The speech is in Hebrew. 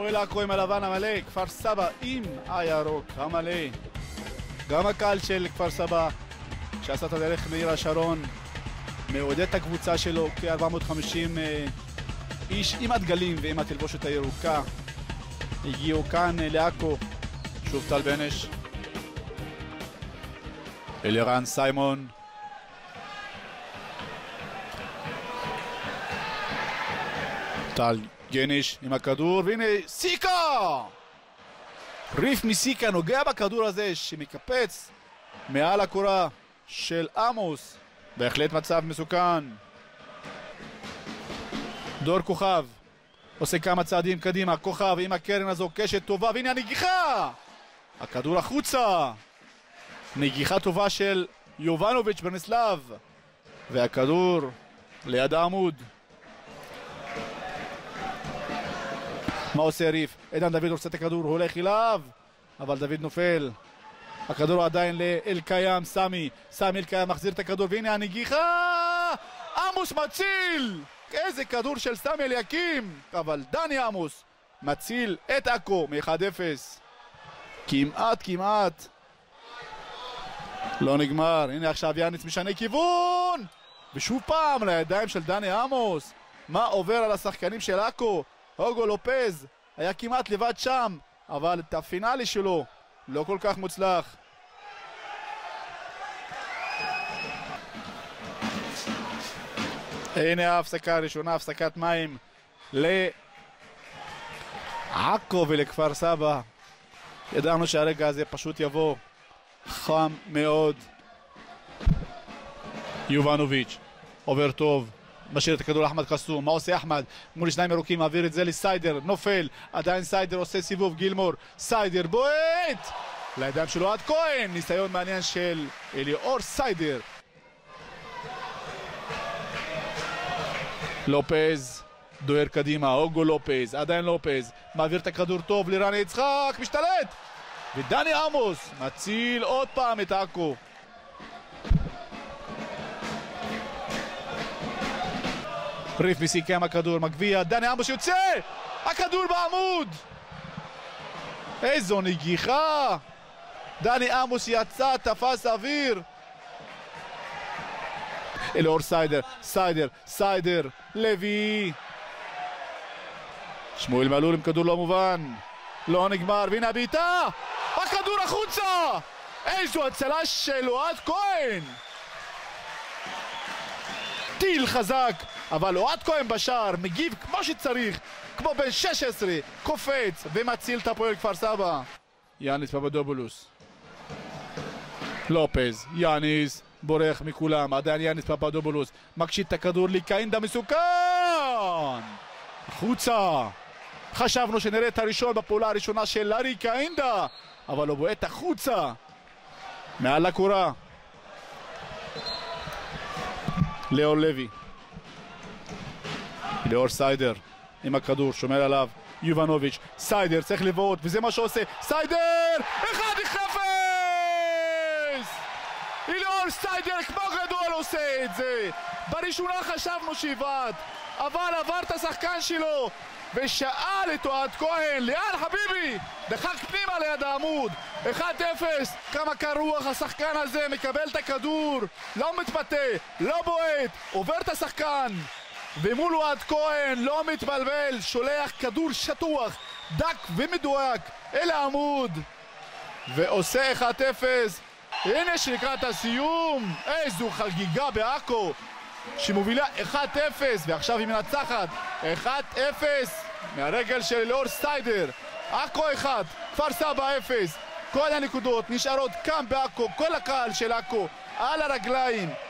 הפועל עכו עם הלבן המלא, כפר סבא עם הירוק המלא. גם הקהל של כפר סבא שעשה את הדרך מעיר השרון מעודד את הקבוצה שלו, כ-450 איש עם הדגלים ועם התלבושת הירוקה הגיעו כאן לעכו. שוב טל בנש, אלירן סיימון, טל גניש עם הכדור, והנה סיקה! ריף מסיקה נוגע בכדור הזה שמקפץ מעל הקורה של עמוס. בהחלט מצב מסוכן. דור כוכב עושה כמה צעדים קדימה, כוכב עם הקרן הזו, קשת טובה, והנה הנגיחה! הכדור החוצה! נגיחה טובה של יובנוביץ' ברניסלב, והכדור ליד העמוד. מה עושה ריף? עידן דוד רוצה את הכדור, הוא הולך אליו, אבל דוד נופל. הכדור עדיין לאלקיים, סמי אלקיים מחזיר את הכדור, והנה הנגיחה! עמוס מציל! איזה כדור של סמי אליקים! אבל דני עמוס מציל את עכו מ-1-0. כמעט לא נגמר. הנה עכשיו יאניס משנה כיוון, ושוב פעם לידיים של דני עמוס. מה עובר על השחקנים של עכו? הוגו לופז היה כמעט לבד שם, אבל את הפינאלי שלו לא כל כך מוצלח. הנה ההפסקה הראשונה, הפסקת מים לעכו ולכפר סבא. ידענו שהרגע הזה פשוט יבוא. חם מאוד. יובנוביץ' עובר טוב, משאיר את הכדור אחמד קסום. מה עושה אחמד? מול שניים ירוקים, מעביר את זה לסיידר, נופל, עדיין סיידר עושה סיבוב, גילמור, סיידר בועט לידיים של אוהד כהן. ניסיון מעניין של אליאור סיידר. לופז דוהר קדימה, הוגו לופז, עדיין לופז, מעביר את הכדור טוב לרני יצחק, משתלט, ודני עמוס מציל עוד פעם את עכו. ריף מסיקה עם הכדור, מגביע, דני עמוס יוצא, הכדור בעמוד. איזו נגיחה! דני עמוס יצא, תפס אוויר. אלאור סיידר, לוי, שמואל מלול עם כדור לא מובן, לא נגמר, והנה הבעיטה, הכדור החוצה. איזו הצלה של אוהד כהן, טיל חזק, אבל אוהד כהן בשער מגיב כמו שצריך, כמו בן 16, קופץ ומציל את הפועל כפר סבא. יאניס פפדופולוס, לופז, יאניס בורח מכולם, עדיין יאניס פפדופולוס מקשיט את הכדור לקאינדה, מסוכן החוצה. חשבנו שנראה את הראשון בפעולה הראשונה של לארי קאינדה, אבל הוא בועט החוצה מעל הקורה. ליאור לוי, ליאור סיידר עם הכדור, שומר עליו יובנוביץ', סיידר צריך לבעוט, וזה מה שעושה סיידר. 1-0! ליאור סיידר כמו גדול עושה את זה. בראשונה חשבנו שיבעט, אבל עבר את השחקן שלו ושאל את אוהד כהן, לאן חביבי? דחק פנימה ליד העמוד. 1-0, כמה קרוח השחקן הזה, מקבל את הכדור, לא מתפתה, לא בועט, עובר את השחקן, ומול אוהד כהן לא מתבלבל, שולח כדור שטוח, דק ומדויק אל העמוד, ועושה 1-0. הנה שלקראת הסיום, איזו חגיגה בעכו שמובילה 1-0, ועכשיו היא מנצחת 1-0 מהרגל של ליאור סיידר. עכו 1, כפר סבא 0. כל הנקודות נשארות כאן בעכו, כל הקהל של עכו על הרגליים.